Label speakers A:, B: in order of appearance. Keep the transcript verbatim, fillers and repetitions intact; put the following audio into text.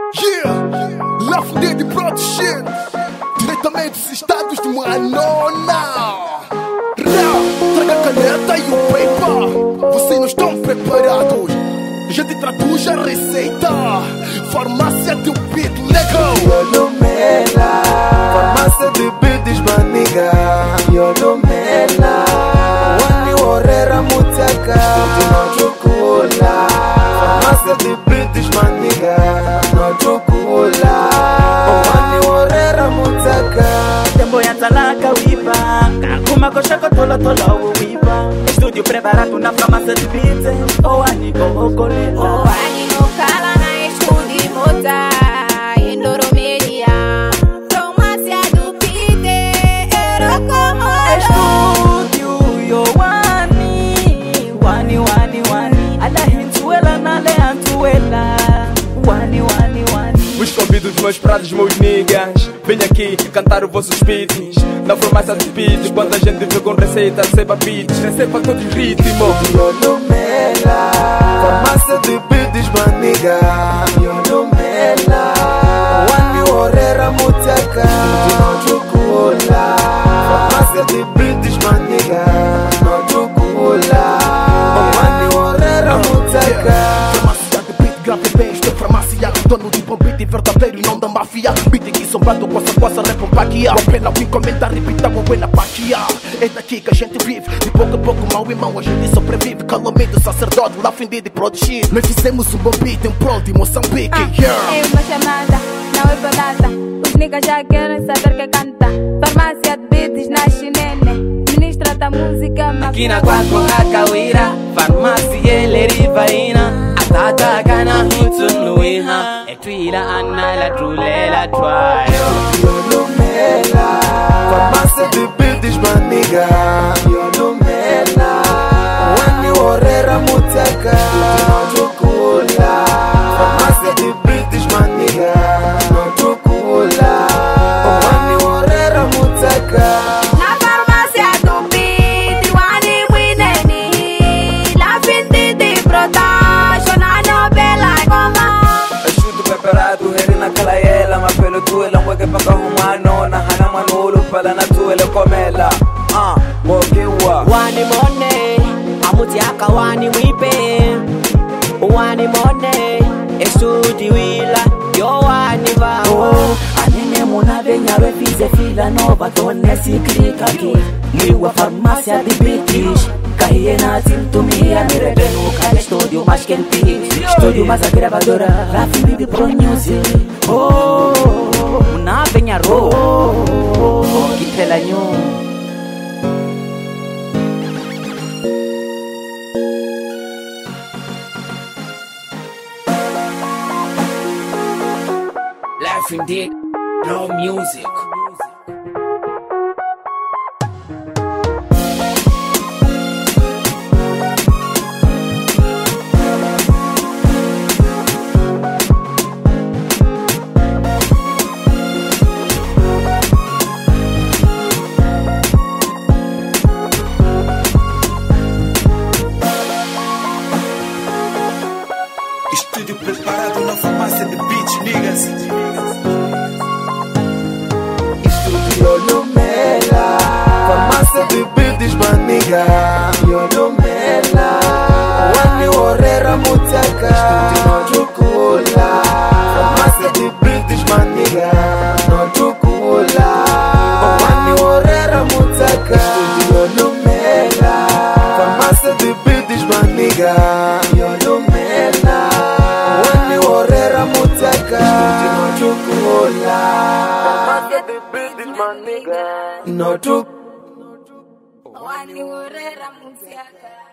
A: Yeah, Lafondé de proteger diretamente dos estados de Manona. Traga a caneta e o paper. Vocês não estão preparados? Já te traduz a receita. Farmácia de beat legal.
B: Yolomela, farmácia de beats maniga. Yolomela, wani orera mutaka. No chukula, farmácia de beats maniga. No chukula, wani orera mutaka.
C: Tembo ya talaka wipa, kakuma koshako tola tola wipa. Estúdio preparado na farmácia de beats. Oh ani kokolela,
D: oh ani no kala na estúdio mota.
E: Vos convido dos meus pratos, meus niggas. Venha aqui cantar os vossos beats. Na farmácia de beats, quando a gente vê com receita, receba beats, receba todos os ritmos.
B: Yolomela, farmácia de beats maniga. Yolomela, wani orera mutaka. No chukula, farmácia de beats maniga. No chukula, wani orera mutaka.
A: Grave bem, estou farmácia. Dono de bom beat verdadeiro e não da máfia. Beat aqui sombado, coça, coça, rap um paquia. O pena, o encomenda, repita, o buena paquia. É daqui que a gente vive. De pouco a pouco, mal irmão, a gente sobrevive. Calomento, sacerdote, lá fim de proteger. Nós fizemos um bom beat em prol de Moçambique.
D: Ah, é uma chamada, não é balada. Os niggas já querem saber quem canta. Farmácia de beats na chinene. Ministra da música,
C: aqui na quatro a Cauíra. Farmácia Elerivaina. Tata kana hutun luiha. Etwila anna la trule la twayo.
B: Yolomela, farmácia de beats maniga. Yolomela, wani orera mutaka. No chukula, farmácia de beats maniga. No chukula, wani orera mutaka. Tuela mweke paka humano na hana manulu pala na tuele komela. Ah, mokiwa
C: wani mone amuti aka wani wipe. Wani mone estudi wila yo wani vawo. Anene muna venya refize fila nova tone sikrika ki. Liwa farmácia de beats. Kahiena tintumia miredenu kale estúdio mais quente. Estúdio mais a gravadora Rafi Bibi Pro Music. Oh, una venha ro que telanho.
F: Life indeed, no music.
B: Estúdio preparado na farmácia de beats, niggas. Estúdio Yolomela, farmácia de beats maniga. Yolomela, wani orera mutaka. Estúdio no chukula, farmácia de beats maniga. No chukula, wani orera mutaka. Estúdio Yolomela, farmácia de beats maniga. Yolomela, no chukula, farmácia de beats maniga. No chukula,
D: wani orera mutaka.